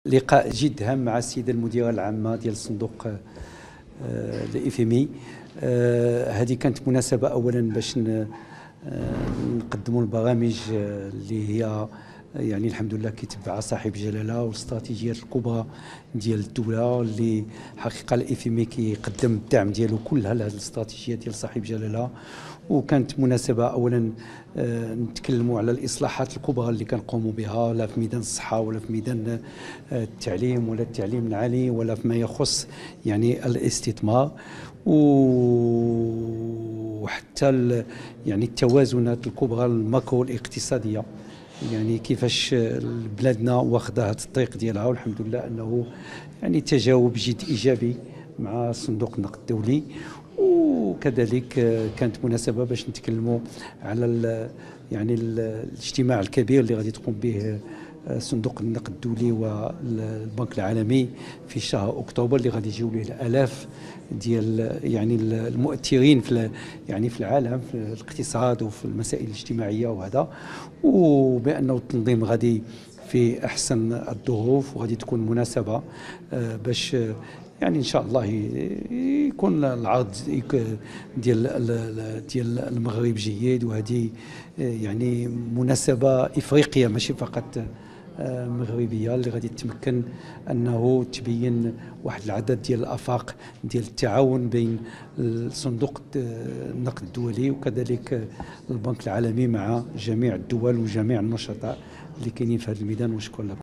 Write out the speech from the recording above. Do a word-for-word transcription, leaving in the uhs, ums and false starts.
لقاء جد هام مع السيده المديره العامه ديال الصندوق الاف ام اي. هذه كانت مناسبه اولا باش نقدموا البرامج اللي هي يعني الحمد لله كيتبعها صاحب جلاله والاستراتيجيات الكبرى ديال الدوله، اللي حقيقه الاف ام اي كيقدم الدعم ديالو كلها لهذه الاستراتيجيات ديال صاحب جلاله. وكانت مناسبه اولا نتكلموا على الاصلاحات الكبرى اللي كنقوموا بها، لا في ميدان الصحه ولا في ميدان التعليم ولا التعليم العالي ولا فيما يخص يعني الاستثمار، وحتى يعني التوازنات الكبرى الماكرو الاقتصاديه، يعني كيفاش بلادنا واخده هذا الطريق ديالها. والحمد لله انه يعني تجاوب جد ايجابي مع صندوق النقد الدولي. وكذلك كانت مناسبه باش نتكلموا على يعني الاجتماع الكبير اللي غادي تقوم به صندوق النقد الدولي والبنك العالمي في شهر اكتوبر، اللي غادي يجيو ليه الالاف ديال يعني المؤثرين في يعني في العالم في الاقتصاد وفي المسائل الاجتماعيه وهذا، وبانه التنظيم غادي في احسن الظروف، وغادي تكون مناسبه باش يعني ان شاء الله يكون العرض ديال ديال المغرب جيد. وهذه يعني مناسبه افريقيه ماشي فقط مغربيه، اللي غادي تمكن انه تبين واحد العدد ديال الافاق ديال التعاون بين صندوق النقد الدولي وكذلك البنك العالمي مع جميع الدول وجميع النشطاء اللي كاينين في هذا الميدان. وشكرا لكم.